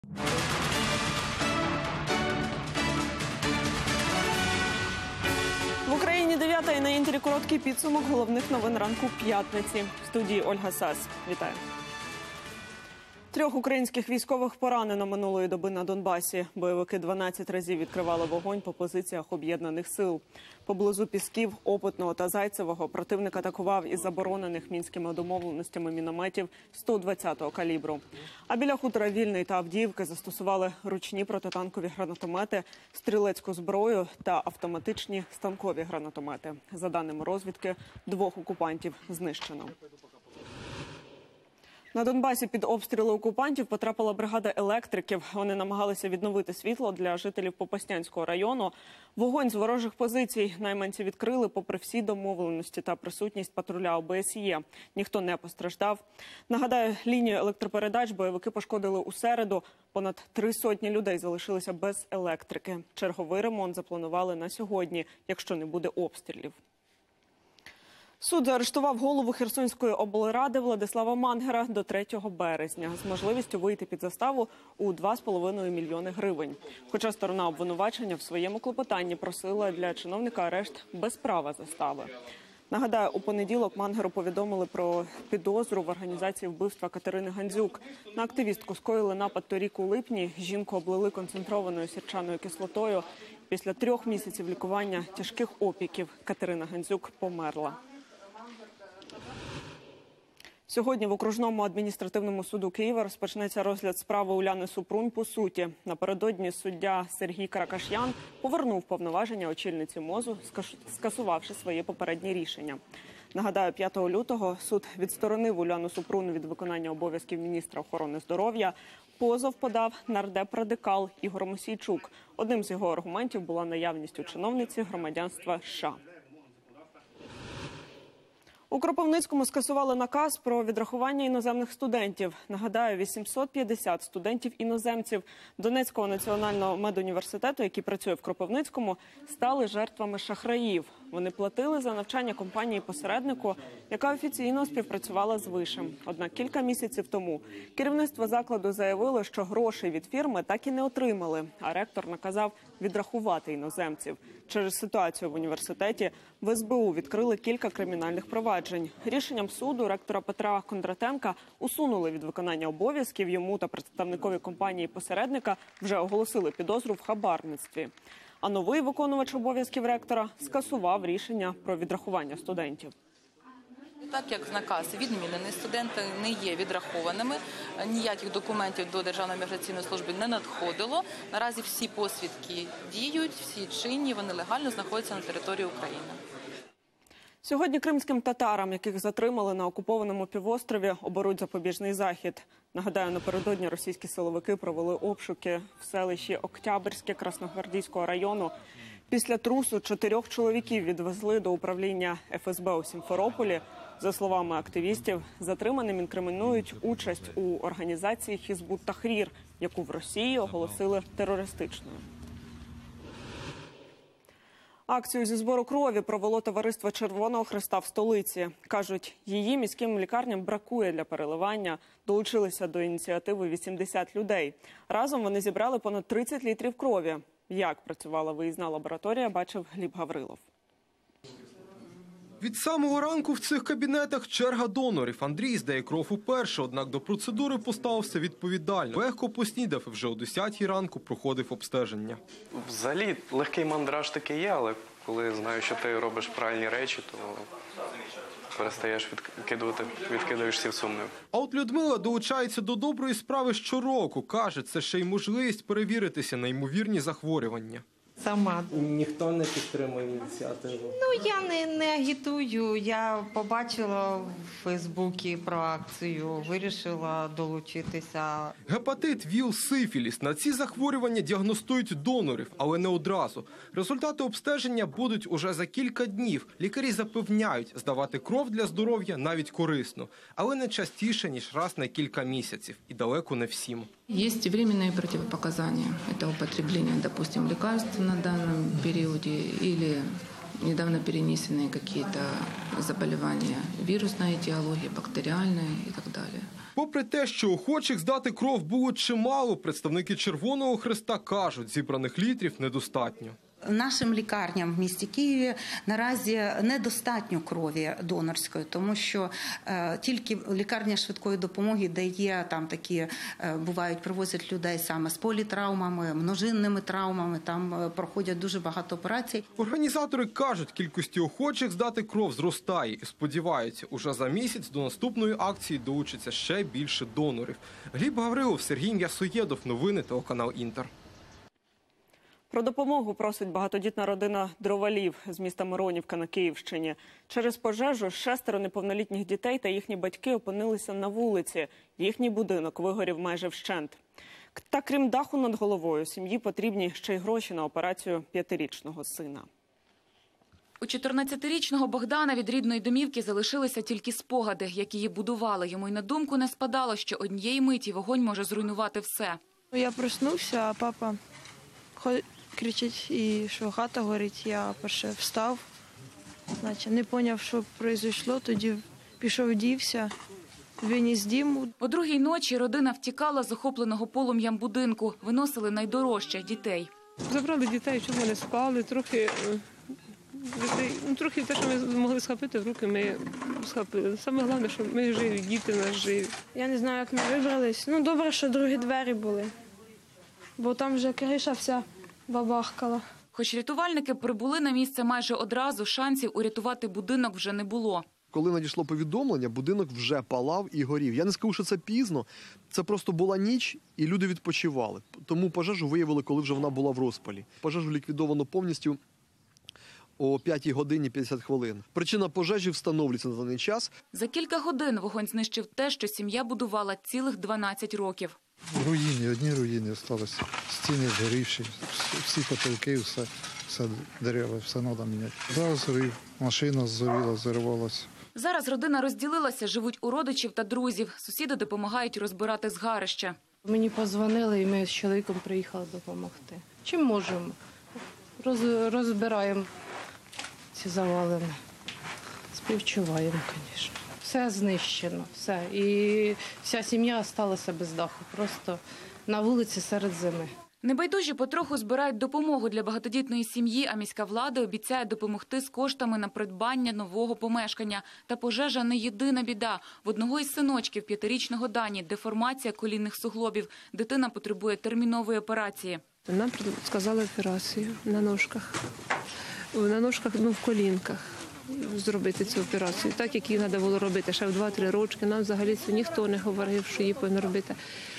В Україні 9-та і на Інтері короткий підсумок головних новин ранку п'ятниці. В студії Ольга Сас. Вітаю. 3 українських військових поранено минулої доби на Донбасі. Бойовики 12 разів відкривали вогонь по позиціях об'єднаних сил. Поблизу Пісків, Опитного та Зайцевого противник атакував із заборонених мінськими домовленостями мінометів 120-го калібру. А біля хутора Вільний та Авдіївки застосували ручні протитанкові гранатомети, стрілецьку зброю та автоматичні станкові гранатомети. За даними розвідки, 2 окупантів знищено. На Донбасі під обстріли окупантів потрапила бригада електриків. Вони намагалися відновити світло для жителів Попаснянського району. Вогонь з ворожих позицій найманці відкрили попри всі домовленості та присутність патруля ОБСЄ. Ніхто не постраждав. Нагадаю, лінію електропередач бойовики пошкодили у середу. Понад 300 людей залишилися без електрики. Черговий ремонт запланували на сьогодні, якщо не буде обстрілів. Суд заарештував голову Херсонської облради Владислава Мангера до 3 березня з можливістю вийти під заставу у 2,5 мільйони гривень. Хоча сторона обвинувачення в своєму клопотанні просила для чиновника арешт без права застави. Нагадаю, у понеділок Мангеру повідомили про підозру в організації вбивства Катерини Гандзюк. На активістку скоїли напад торік у липні. Жінку облили концентрованою сірчаною кислотою. Після 3 місяців лікування тяжких опіків Катерина Гандзюк померла. Сьогодні в окружному адміністративному суду Києва розпочнеться розгляд справи Уляни Супрун по суті. Напередодні суддя Сергій Каракаш'ян повернув повноваження очільниці МОЗу, скасувавши своє попереднє рішення. Нагадаю, 5 лютого суд відсторонив Уляну Супрун від виконання обов'язків міністра охорони здоров'я. Позов подав нардеп-радикал Ігор Мосійчук. Одним з його аргументів була наявність у чиновниці громадянства США. У Кропивницькому скасували наказ про відрахування іноземних студентів. Нагадаю, 850 студентів-іноземців Донецького національного медуніверситету, які працює в Кропивницькому, стали жертвами шахраїв. Вони платили за навчання компанії-посереднику, яка офіційно співпрацювала з Вишем. Однак кілька місяців тому керівництво закладу заявило, що грошей від фірми так і не отримали, а ректор наказав відрахувати іноземців. Через ситуацію в університеті в СБУ відкрили кілька кримінальних проваджень. Рішенням суду ректора Петра Кондратенка усунули від виконання обов'язків. Йому та представникові компанії-посередника вже оголосили підозру в хабарництві. А новий виконувач обов'язків ректора скасував рішення про відрахування студентів. Так як наказ відмінений, студенти не є відрахованими, ніяких документів до Державної міграційної служби не надходило. Наразі всі посвідки діють, всі чинні, вони легально знаходяться на території України. Сьогодні кримським татарам, яких затримали на окупованому півострові, оберуть запобіжний захід. Нагадаю, напередодні російські силовики провели обшуки в селищі Октябрьське Красногвардійського району. Після трусу 4 чоловіків відвезли до управління ФСБ у Сімферополі. За словами активістів, затриманим інкримінують участь у організації Хізбут-Тахрір, яку в Росії оголосили терористичною. Акцію зі збору крові провело товариство Червоного Хреста в столиці. Кажуть, її міським лікарням бракує для переливання. Долучилися до ініціативи 80 людей. Разом вони зібрали понад 30 літрів крові. Як працювала виїзна лабораторія, бачив Гліб Гаврилов. Від самого ранку в цих кабінетах черга донорів. Андрій здає кров уперше, однак до процедури поставився відповідально. Легко поснідав і вже о 10-й ранку проходив обстеження. Взагалі легкий мандраж таки є, але коли знаю, що ти робиш правильні речі, то перестаєш відкидаєш всі сумніви. А от Людмила долучається до доброї справи щороку. Каже, це ще й можливість перевіритися на ймовірні захворювання. Сама. Ніхто не підтримує ініціативу? Ну, я не агітую. Я побачила в Фейсбуці про акцію, вирішила долучитися. Гепатит, ВІЛ, сифіліс. На ці захворювання діагностують донорів, але не одразу. Результати обстеження будуть уже за кілька днів. Лікарі запевняють, здавати кров для здоров'я навіть корисно. Але не частіше, ніж раз на кілька місяців. І далеко не всім. Есть временные противопоказания. Это употребление, допустим, лекарств на данном периоде или недавно перенесенные какие-то заболевания, вирусная этиология, бактериальная и так далее. Попри те, що охочих здати кров було чимало, представники Червоного Хреста кажуть, зібраних літрів недостатньо. Нашим лікарням в місті Києві наразі недостатньо крові донорської, тому що тільки лікарня швидкої допомоги дає там такі, бувають, привозять людей саме з політравмами, множинними травмами, там проходять дуже багато операцій. Організатори кажуть, кількості охочих здати кров зростає і сподіваються, уже за місяць до наступної акції долучиться ще більше донорів. Гліб Гаврилов, Сергій М'ясоєдов, новини телеканал Інтер. Про допомогу просить багатодітна родина Дровалів з міста Миронівка на Київщині. Через пожежу 6 неповнолітніх дітей та їхні батьки опинилися на вулиці. Їхній будинок вигорів майже вщент. Та крім даху над головою, сім'ї потрібні ще й гроші на операцію 5-річного сина. У 14-річного Богдана від рідної домівки залишилися тільки спогади, як її будували. Йому й на думку не спадало, що однієї миті вогонь може зруйнувати все. Я проснувся, а папа кричить, і що хата горить. Я перше встав, не зрозумів, що відбулося, тоді пішов, дівся, виніс діму. О 2-й ночі родина втікала з охопленого полум'ям будинку, виносили найдорожче – дітей. Забрали дітей, щоб вони спали, трохи те, що ми могли схопити в руки, ми схопили. Саме головне, що ми живі, діти наші живі. Я не знаю, як ми вибрались. Добре, що другі двері були, бо там вже криша вся бабахкала. Хоч рятувальники прибули на місце майже одразу, шансів урятувати будинок вже не було. Коли надійшло повідомлення, будинок вже палав і горів. Я не скажу, що це пізно, це просто була ніч і люди відпочивали. Тому пожежу виявили, коли вже вона була в розпалі. Пожежу ліквідовано повністю о 5 годині 50 хвилин. Причина пожежі встановлюється на даний час. За кілька годин вогонь знищив те, що сім'я будувала цілих 12 років. Руїни, одні руїни залишилися. Стіни згорівші, всі потолки, все дерева, все треба міняти. Зараз згорів, машина згоріла, зірвалася. Зараз родина розділилася, живуть у родичів та друзів. Сусіди допомагають розбирати згарище. Мені подзвонили, і ми з чоловіком приїхали допомогти. Чим можемо? Розбираємо ці завалини. Співчуваємо, звісно. Все знищено, все. І вся сім'я залишилася без даху, просто на вулиці серед зими. Небайдужі потроху збирають допомогу для багатодітної сім'ї, а міська влада обіцяє допомогти з коштами на придбання нового помешкання. Та пожежа не єдина біда. В одного із синочків 5-річного Дані деформація колінних суглобів. Дитина потребує термінової операції. Нам сказали операцію на ножках. На ножках, в колінках зробити цю операцію. Так, як її треба було робити ще в 2-3 роки. Нам взагалі це ніхто не говорив, що її повинно робити.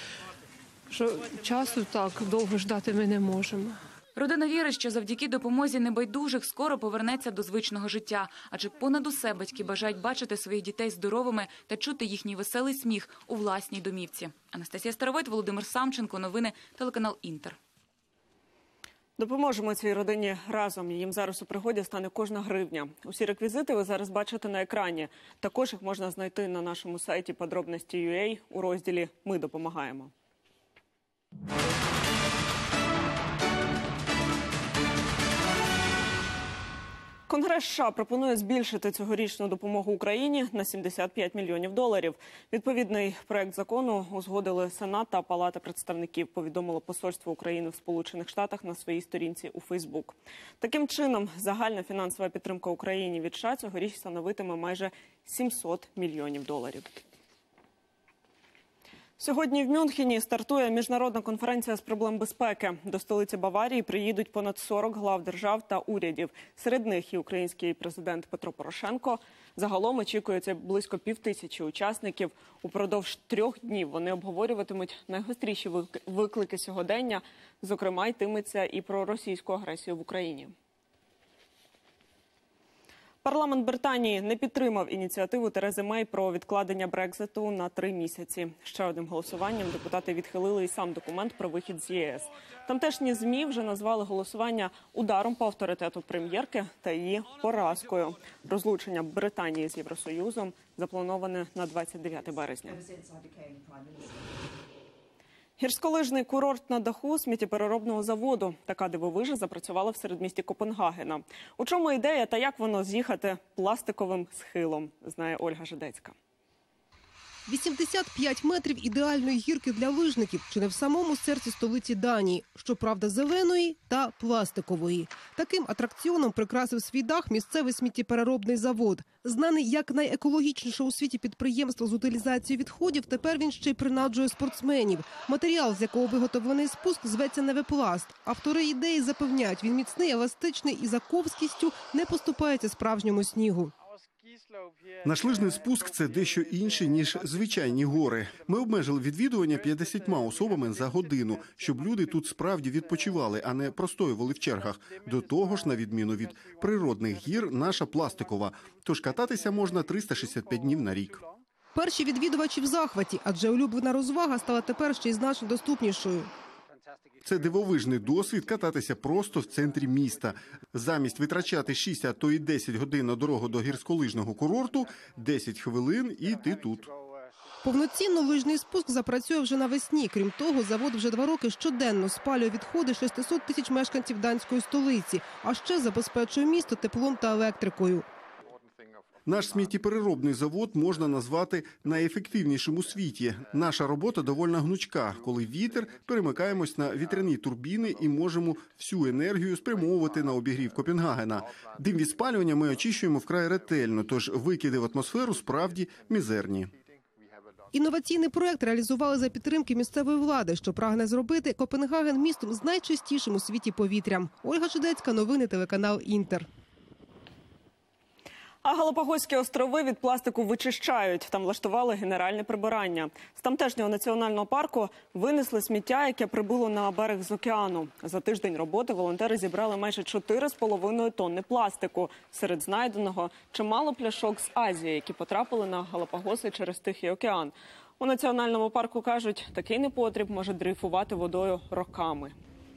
Що часу так довго ждати ми не можемо. Родина вірить, що завдяки допомозі небайдужих скоро повернеться до звичного життя. Адже понад усе батьки бажають бачити своїх дітей здоровими та чути їхній веселий сміх у власній домівці. Анастасія Старовойт, Володимир Самченко. Новини телеканал Інтер. Допоможемо цій родині разом. Їм зараз у пригоді стане кожна гривня. Усі реквізити ви зараз бачите на екрані. Також їх можна знайти на нашому сайті подробності.ua у розділі «Ми допомагаємо». Конгрес США пропонує збільшити цьогорічну допомогу Україні на $75 мільйонів. Відповідний проект закону узгодили Сенат та Палата представників, повідомило посольство України в Сполучених Штатах на своїй сторінці у Фейсбук. Таким чином, загальна фінансова підтримка Україні від США цьогоріч становитиме майже $700 мільйонів. Сьогодні в Мюнхені стартує міжнародна конференція з проблем безпеки. До столиці Баварії приїдуть понад 40 глав держав та урядів. Серед них і український президент Петро Порошенко. Загалом очікується близько 5000 учасників. Упродовж 3 днів вони обговорюватимуть найгостріші виклики сьогодення. Зокрема, йтиметься і про російську агресію в Україні. Парламент Британії не підтримав ініціативу Терези Мей про відкладення Брекзиту на 3 місяці. Ще одним голосуванням депутати відхилили і сам документ про вихід з ЄС. Тамтешні ЗМІ вже назвали голосування ударом по авторитету прем'єрки та її поразкою. Розлучення Британії з Євросоюзом заплановане на 29 березня. Гірськолижний курорт на даху сміттєпереробного заводу. Така дивовижа запрацювала в середмісті Копенгагена. У чому ідея та як воно з'їхати пластиковим схилом, знає Ольга Жидецька. 85 метрів ідеальної гірки для лижників, чи не в самому серці столиці Данії. Щоправда, зеленої та пластикової. Таким атракціоном прикрасив свій дах місцевий сміттєпереробний завод. Знаний як найекологічніше у світі підприємство з утилізації відходів, тепер він ще й принаджує спортсменів. Матеріал, з якого виготовлений спуск, зветься невепласт. Автори ідеї запевняють, він міцний, еластичний і за ковськістю не поступається справжньому снігу. Наш лижний спуск – це дещо інше, ніж звичайні гори. Ми обмежили відвідування 50 особами за годину, щоб люди тут справді відпочивали, а не простоювали в чергах. До того ж, на відміну від природних гір, наша пластикова. Тож кататися можна 365 днів на рік. Перші відвідувачі в захваті, адже улюблена розвага стала тепер ще й значно доступнішою. Це дивовижний досвід кататися просто в центрі міста. Замість витрачати 6, а то й 10 годин на дорогу до гірськолижного курорту, 10 хвилин і ти тут. Повноцінно лижний спуск запрацює вже навесні. Крім того, завод вже 2 роки щоденно спалює відходи 600 тисяч мешканців данської столиці, а ще забезпечує місто теплом та електрикою. Наш сміттєпереробний завод можна назвати найефективнішим у світі. Наша робота доволі гнучка. Коли вітер, перемикаємось на вітряні турбіни і можемо всю енергію спрямовувати на обігрів Копенгагена. Дим від спалювання ми очищуємо вкрай ретельно, тож викиди в атмосферу справді мізерні. Інноваційний проект реалізували за підтримки місцевої влади, що прагне зробити Копенгаген містом з найчистішим у світі повітрям. Ольга Жидецька, новини, телеканал «Інтер». А Галапагоські острови від пластику вичищають. Там влаштували генеральне прибирання. З тамтешнього національного парку винесли сміття, яке прибуло на берег з океану. За тиждень роботи волонтери зібрали майже 4,5 тонни пластику. Серед знайденого чимало пляшок з Азії, які потрапили на Галапагоси через Тихий океан. У національному парку кажуть, такий непотріб може дрейфувати водою роками.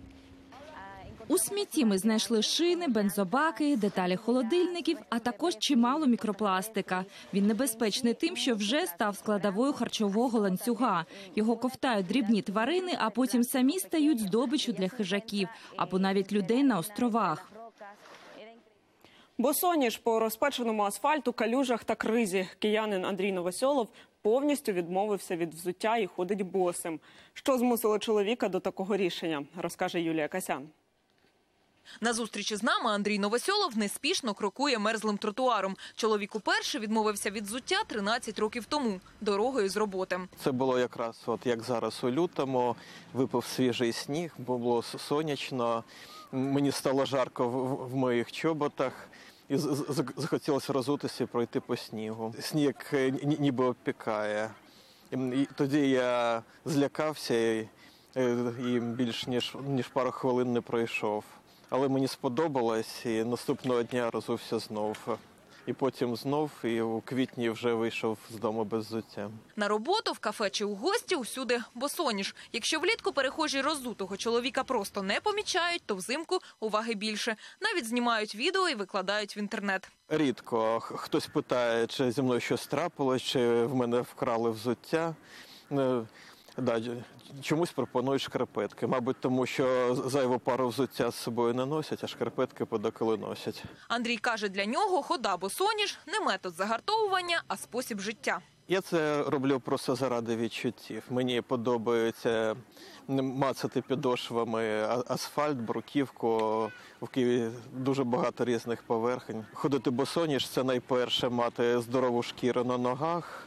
У смітті ми знайшли шини, бензобаки, деталі холодильників, а також чимало мікропластика. Він небезпечний тим, що вже став складовою харчового ланцюга. Його ковтають дрібні тварини, а потім самі стають здобиччю для хижаків або навіть людей на островах. Босоніж по розпеченому асфальту, калюжах та кризі. Киянин Андрій Новосьолов повністю відмовився від взуття і ходить босим. Що змусило чоловіка до такого рішення, розкаже Юлія Касян. На зустрічі з нами Андрій Новосьолов неспішно крокує мерзлим тротуаром. Чоловік уперше відмовився від взуття 13 років тому, дорогою з роботи. Це було якраз як зараз у лютому, випав свіжий сніг, було сонячно, мені стало жарко в моїх чоботах і захотілося розутися і пройти по снігу. Сніг ніби обпікає. І тоді я злякався і більш ніж пару хвилин не пройшов. Але мені сподобалось, і наступного дня розувся знов. І потім знов, і у квітні вже вийшов з дому без взуття. На роботу, в кафе чи у гості усюди босоніж. Якщо влітку перехожі роззутого чоловіка просто не помічають, то взимку уваги більше. Навіть знімають відео і викладають в інтернет. Рідко хтось питає, чи зі мною щось трапилось, чи в мене вкрали взуття. Да, чомусь пропонують шкарпетки. Мабуть, тому що зайву пару взуття з собою не носять, а шкарпетки подеколи носять. Андрій каже, для нього хода босоніж не метод загартовування, а спосіб життя. Я це роблю просто заради відчуттів. Мені подобається мацати підошвами асфальт, бруківку. В Києві дуже багато різних поверхень. Ходити босоніж – це найперше мати здорову шкіру на ногах,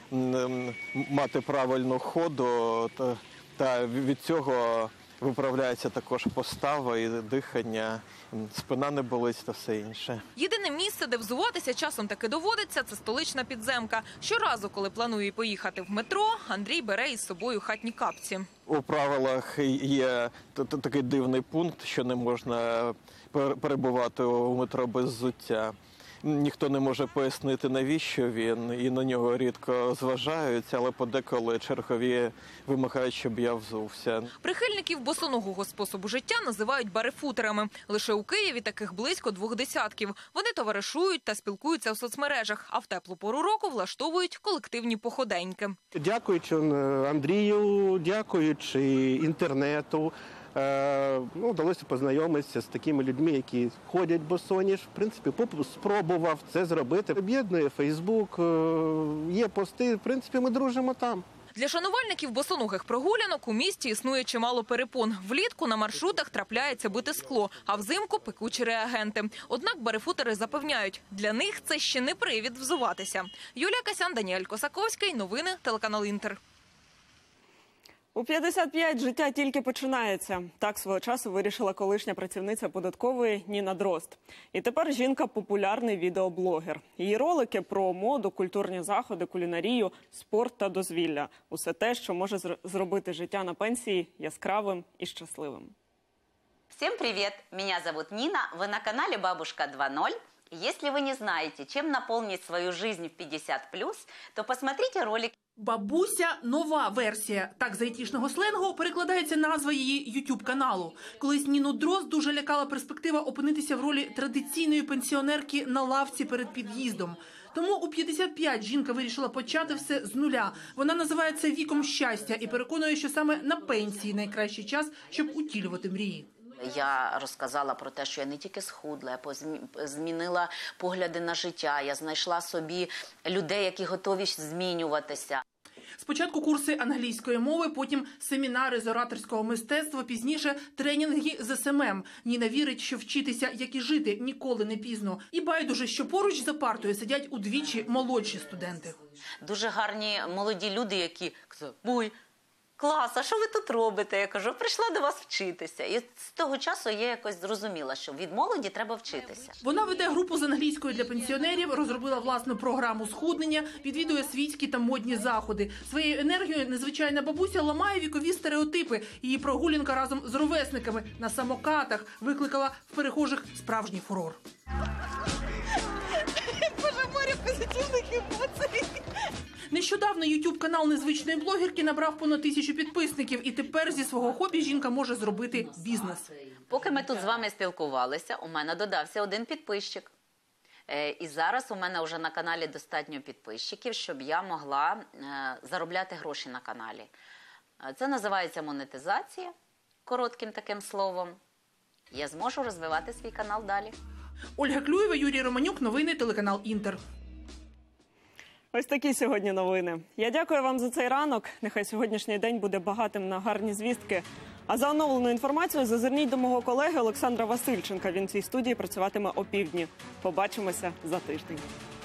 мати правильну ходу, та від цього виправляється також постава і дихання, спина не болить та все інше. Єдине місце, де взуватися часом таки доводиться – це столична підземка. Щоразу, коли планує поїхати в метро, Андрій бере із собою хатні капці. У правилах є такий дивний пункт, що не можна перебувати у метро без взуття. Ніхто не може пояснити, навіщо він, і на нього рідко зважають, але подеколи чергові вимагають, щоб я взувся. Прихильників босоногого способу життя називають барефутерами. Лише у Києві таких близько 20. Вони товаришують та спілкуються в соцмережах, а в теплу пору року влаштовують колективні походеньки. Дякуючи Андрію, дякуючи інтернету, вдалося познайомитися з такими людьми, які ходять босоніж. В принципі, спробував це зробити. Об'єднує Фейсбук, є пости, в принципі, ми дружимо там. Для шанувальників босоногих прогулянок у місті існує чимало перепон. Влітку на маршрутах трапляється бите скло, а взимку – пекучі реагенти. Однак барифутери запевняють, для них це ще не привід взуватися. Юлія Касян, Даніель Косаковський. Новини, телеканал «Інтер». У 55 життя тільки починається. Так свого часу вирішила колишня працівниця податкової Ніна Дрозд. І тепер жінка – популярний відеоблогер. Її ролики про моду, культурні заходи, кулінарію, спорт та дозвілля. Усе те, що може зробити життя на пенсії яскравим і щасливим. Всем привет! Меня зовут Нина. Вы на канале «Бабушка 2.0». Если вы не знаете, чем наполнить свою жизнь в 50+, то посмотрите ролик. «Бабуся» – нова версія. Так, з айтішного сленгу перекладається назва її ютуб-каналу. Колись Ніну Дрозд дуже лякала перспектива опинитися в ролі традиційної пенсіонерки на лавці перед під'їздом. Тому у 55 жінка вирішила почати все з нуля. Вона називає це віком щастя і переконує, що саме на пенсії найкращий час, щоб утілювати мрії. Я розказала про те, що я не тільки схудла, я змінила погляди на життя, я знайшла собі людей, які готові змінюватися. Спочатку курси англійської мови, потім семінари з ораторського мистецтва, пізніше тренінги з СММ. Ніна вірить, що вчитися, як і жити, ніколи не пізно. І байдуже, що поруч за партою сидять удвічі молодші студенти. Дуже гарні молоді люди, які кажуть: «Ой, клас, а що ви тут робите?» Я кажу: прийшла до вас вчитися. І з того часу я якось зрозуміла, що від молоді треба вчитися. Вона веде групу з англійської для пенсіонерів, розробила власну програму схуднення, відвідує світські та модні заходи. Своєю енергією незвичайна бабуся ламає вікові стереотипи. Її прогулянка разом з ровесниками на самокатах викликала в перехожих справжній фурор. Боже, море позитивних емоцій! Нещодавно ютуб-канал незвичної блогерки набрав понад 1000 підписників. І тепер зі свого хобі жінка може зробити бізнес. Поки ми тут з вами спілкувалися, у мене додався один підписчик. І зараз у мене вже на каналі достатньо підписчиків, щоб я могла заробляти гроші на каналі. Це називається монетизація, коротким таким словом. Я зможу розвивати свій канал далі. Ольга Клюєва, Юрій Романюк. Новини, телеканал «Інтер». Ось такі сьогодні новини. Я дякую вам за цей ранок. Нехай сьогоднішній день буде багатим на гарні звістки. А за оновлену інформацію зазирніть до мого колеги Олександра Васильченка. Він в цій студії працюватиме опівдні. Побачимося за тиждень.